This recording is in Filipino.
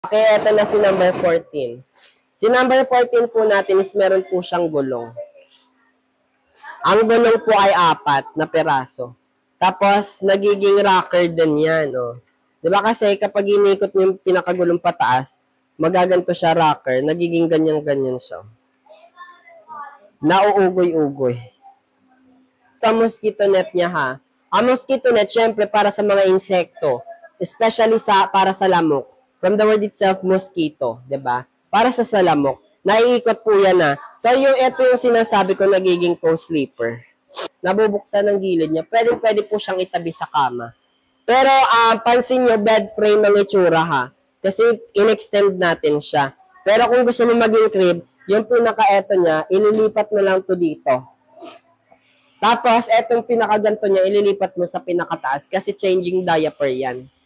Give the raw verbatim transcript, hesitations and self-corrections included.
Okay, ito na si number fourteen. Si number fourteen po natin is meron po siyang gulong. Ang gulong po ay apat na peraso. Tapos, nagiging rocker din yan. Oh. Diba kasi kapag inikot mo yung pinakagulong pataas, magaganto siya rocker, nagiging ganyan-ganyan siya. Nauugoy-ugoy. Sa mosquito net niya ha. Ang mosquito net, syempre, para sa mga insekto. Especially sa para sa lamok. From the word itself, mosquito. Diba? Para sa salamok. Naiikot po yan na. So, yung ito yung sinasabi ko nagiging co-sleeper. Nabubuksan ng gilid niya. Pwede, pwede po siyang itabi sa kama. Pero, uh, pansin nyo, bed frame ang itsura ha. Kasi, in-extend natin siya. Pero kung gusto mo maging crib, yung pinaka-eto niya, ililipat mo lang to dito. Tapos, etong pinakaganto niya, ililipat mo sa pinakataas kasi changing diaper yan.